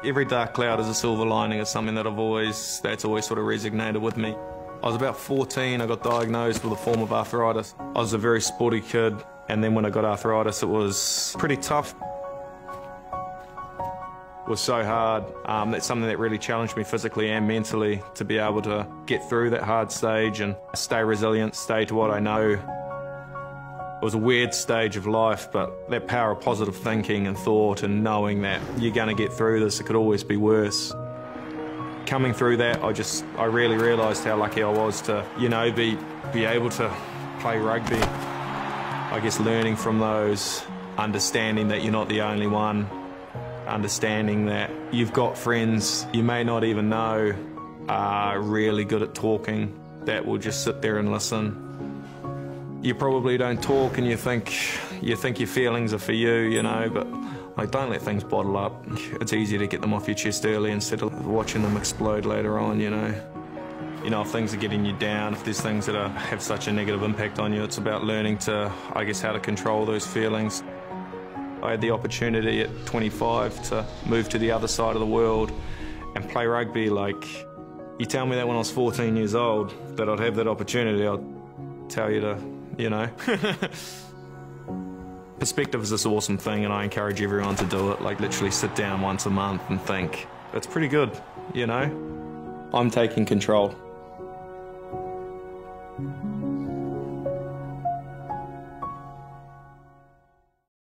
Every dark cloud is a silver lining is something that that's always sort of resonated with me. I was about 14, I got diagnosed with a form of arthritis. I was a very sporty kid, and then when I got arthritis it was pretty tough. It was so hard. That's something that really challenged me physically and mentally, to be able to get through that hard stage and stay resilient, stay to what I know. It was a weird stage of life, but that power of positive thinking and thought and knowing that you're going to get through this, it could always be worse. Coming through that, I really realised how lucky I was to, be able to play rugby. I guess learning from those, understanding that you're not the only one, understanding that you've got friends you may not even know are really good at talking, that will just sit there and listen. You probably don't talk and you think your feelings are for you, but like, don't let things bottle up. It's easier to get them off your chest early instead of watching them explode later on, if things are getting you down, if there's things that have such a negative impact on you, it's about learning to, I guess, how to control those feelings. I had the opportunity at 25 to move to the other side of the world and play rugby. Like, you tell me that when I was 14 years old, that I'd have that opportunity, I'd tell you to, Perspective is this awesome thing, and I encourage everyone to do it. Like, literally sit down once a month and think. It's pretty good, I'm taking control.